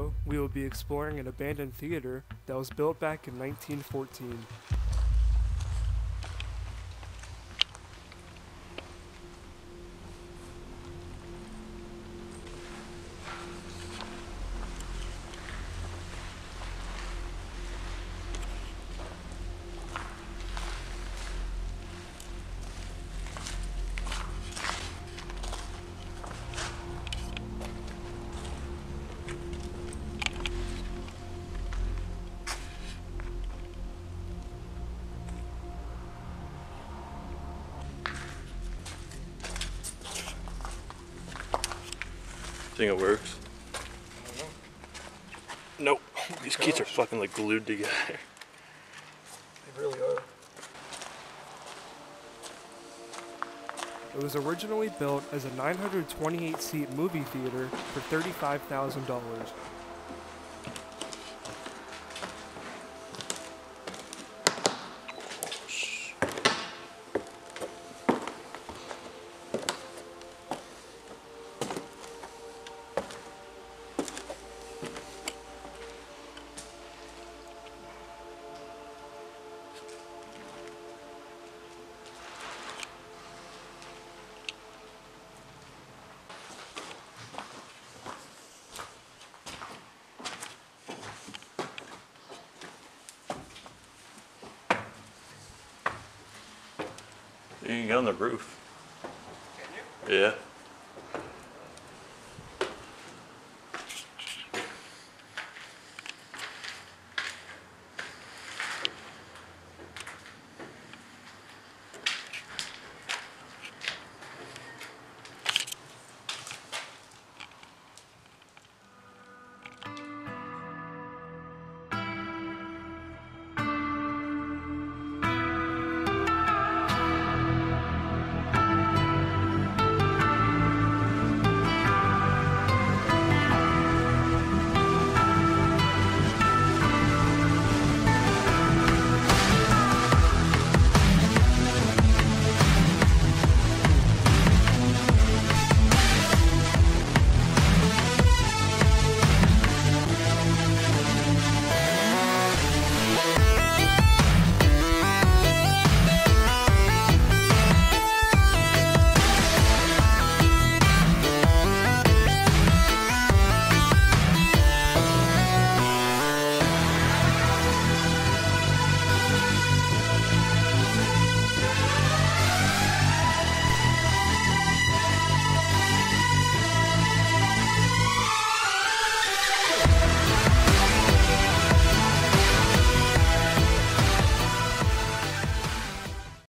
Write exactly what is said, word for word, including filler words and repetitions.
video, we will be exploring an abandoned theater that was built back in nineteen fourteen. Think it works? I don't know. Nope. These keys are Gosh. fucking like glued together. They really are. It was originally built as a nine hundred twenty-eight seat movie theater for thirty-five thousand dollars. You can get on the roof. Can you? Yeah.